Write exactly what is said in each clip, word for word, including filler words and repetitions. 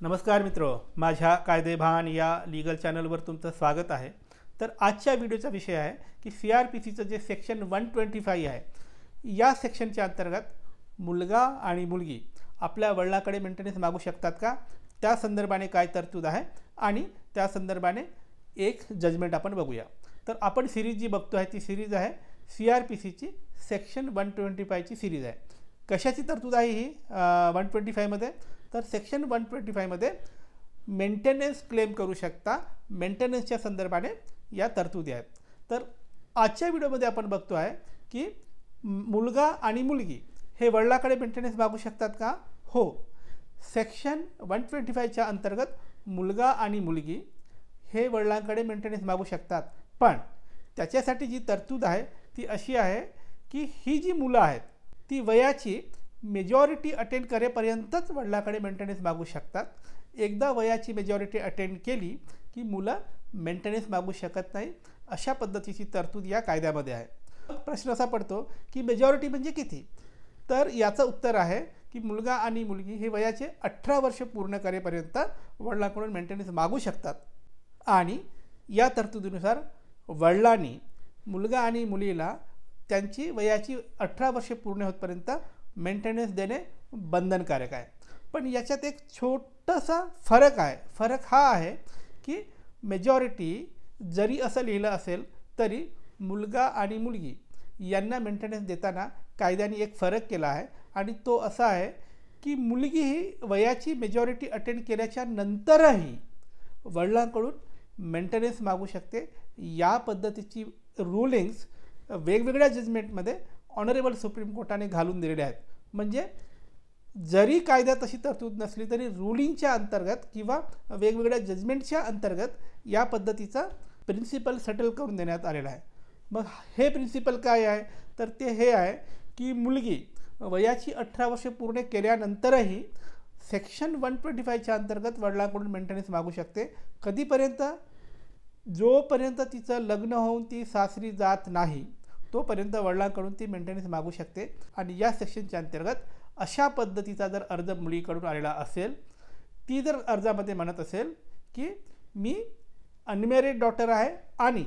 नमस्कार मित्रो, माझ्या कायदेभान या लीगल चॅनलवर तुमचं स्वागत आहे। तर आजच्या व्हिडिओचा विषय आहे की सी आर पी सीचं जे सेक्शन वन ट्वेंटी फाईव्ह आहे या सेक्शनच्या अंतर्गत मुलगा आणि मुलगी आपल्या वडिलांकडे मेंटेनन्स मागू शकतात का, त्या संदर्भाने काय तरतूद आहे आणि त्या संदर्भाने एक जजमेंट आपण बघूया। तर आपण सिरीज जी बघतो आहे ती सिरीज आहे सी आर पी सीची सेक्शन वन ट्वेंटी फाईव्हची सिरीज आहे। कशाची तरतूद आहे ही वन ट्वेंटी फाईव्हमध्ये, तर सेक्शन वन ट्वेंटी फाईव्हमध्ये मेंटेनन्स क्लेम करू शकता, मेंटेनन्सच्या संदर्भाने या तरतुदी आहेत। तर आजच्या व्हिडिओमध्ये आपण बघतो आहे की मुलगा आणि मुलगी हे वडिलांकडे मेंटेनन्स मागू शकतात का? हो, सेक्शन वन ट्वेंटी फाईव्हच्या अंतर्गत मुलगा आणि मुलगी हे वडिलांकडे मेंटेनन्स मागू शकतात, पण त्याच्यासाठी जी तरतूद आहे ती अशी आहे की ही जी मुलं आहेत ती वयाची मेजॉरिटी अटेंड करेपर्यंतच वडिलांकडे मेंटेनन्स मागू शकतात। एकदा वयाची मेजॉरिटी अटेंड केली की मुलं मेंटेनन्स मागू शकत नाही, अशा पद्धतीची तरतूद या कायद्यामध्ये आहे। प्रश्न असा पडतो की मेजॉरिटी म्हणजे किती, तर याचं उत्तर आहे की मुलगा आणि मुलगी हे वयाचे अठरा वर्ष पूर्ण करेपर्यंत वडिलांकडून मेंटेनन्स मागू शकतात आणि या तरतुदीनुसार वडिलांनी मुलगा आणि मुलीला त्यांची वयाची अठरा वर्ष पूर्ण होतपर्यंत मेंटेनन्स देणे बंधनकारक आहे। पण याच्यात एक छोटासा फरक आहे। फरक हा आहे की मेजॉरिटी जरी असं लिहिलं असेल तरी मुलगा आणि मुलगी यांना मेंटेनन्स देताना कायद्याने एक फरक केला आहे आणि तो असा आहे की मुलगी ही वयाची मेजॉरिटी अटेंड केल्याच्या नंतरही वडिलांकडून मेंटेनन्स मागू शकते। या पद्धतीची रूलिंग्स वेगवेगळ्या जजमेंटमध्ये ऑनरेबल सुप्रीम कोर्टाने घालून दिलेले आहेत। म्हणजे जरी कायद्यात तशी तरतूद नसली तरी रूलिंगच्या अंतर्गत किंवा वेगवेगळ्या जजमेंटच्या अंतर्गत या पद्धतीचा प्रिन्सिपल सेटल करून देण्यात आलेला आहे। मग हे प्रिन्सिपल काय आहे, तर ते हे आहे की मुलगी वयाची अठरा वर्ष पूर्ण केल्यानंतरही सेक्शन वन ट्वेंटी फाईव्हच्या अंतर्गत वडिलांकडून मेंटेनन्स मागू शकते। कधीपर्यंत? जोपर्यंत तिचं लग्न होऊन ती सासरी जात नाही तोपर्यंत वडिलांकडून ती मेंटेनन्स मागू शकते। आणि या सेक्शनच्या अंतर्गत अशा पद्धतीचा जर अर्ज मुलीकडून आलेला असेल, ती जर अर्जामध्ये म्हणत असेल की मी अनमॅरिड डॉटर आहे आणि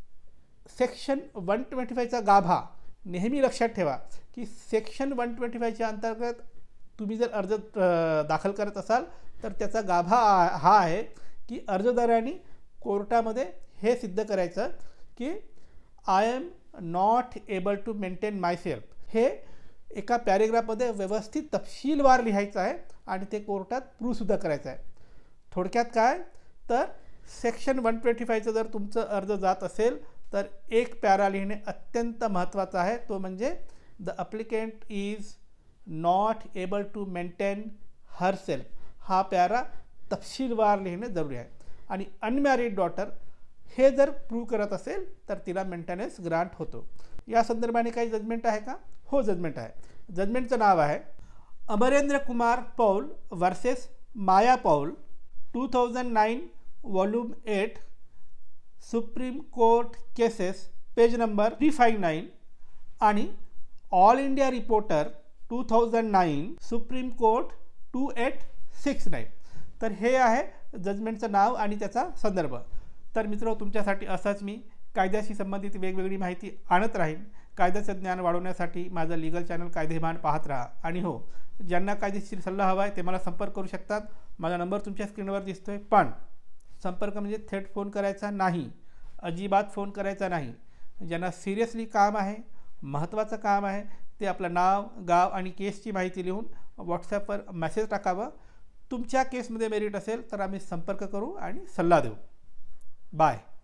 सेक्शन वन ट्वेंटी फाईव्हचा गाभा, नेहमी लक्षात ठेवा की सेक्शन वन ट्वेंटी फाईव्हच्या अंतर्गत तुम्ही जर अर्ज दाखल करत असाल तर त्याचा गाभा हा आहे की अर्जदारांनी कोर्टामध्ये हे सिद्ध करायचं की I am not able to maintain myself. हे एका पॅरेग्राफमध्ये व्यवस्थित तपशीलवार लिहायचं आहे आणि ते कोर्टात प्रूव्हसुद्धा करायचं आहे। थोडक्यात काय, तर सेक्शन वन ट्वेंटी फाईव्हचं जर तुमचं अर्ज जात असेल तर एक पॅरा लिहिणे अत्यंत महत्त्वाचं आहे, तो म्हणजे the applicant is not able to maintain herself. हा पॅरा तपशीलवार लिहिणे जरुरी आहे। आणि अनमॅरिड डॉटर हे जर प्रूव्ह करत असेल तर तिला मेंटेनन्स ग्रांट होतो। या संदर्भाने काही जजमेंट आहे का? हो, जजमेंट आहे। जजमेंटचं नाव आहे Amarendra Kumar Paul versus Maya Paul, two thousand nine volume eight, Supreme Court cases, page number three five nine, आणि all India reporter two thousand nine, Supreme Court two eight six nine. तर हे आहे जजमेंटचं नाव आणि त्याचा संदर्भ। तर मित्र, तुमच्यासाठी असंच मी कायद्याशी संबंधित वेगवेगळी माहिती आणत राहीन। कायद्याचं ज्ञान वाढवण्यासाठी माझं लीगल चॅनल कायदेभान पाहत राहा। आणि हो, ज्यांना कायदेशीर सल्ला हवा आहे ते मला संपर्क करू शकतात। माझा नंबर तुमच्या स्क्रीनवर दिसतोय, पण संपर्क म्हणजे थेट फोन करायचा नाही, अजिबात फोन करायचा नाही। ज्यांना सिरियसली काम आहे, महत्त्वाचं काम आहे, ते आपलं नाव, गाव आणि केसची माहिती लिहून व्हॉट्सॲपवर मेसेज टाकावं। तुमच्या केसमध्ये मेरिट असेल तर आम्ही संपर्क करू आणि सल्ला देऊ। बाय।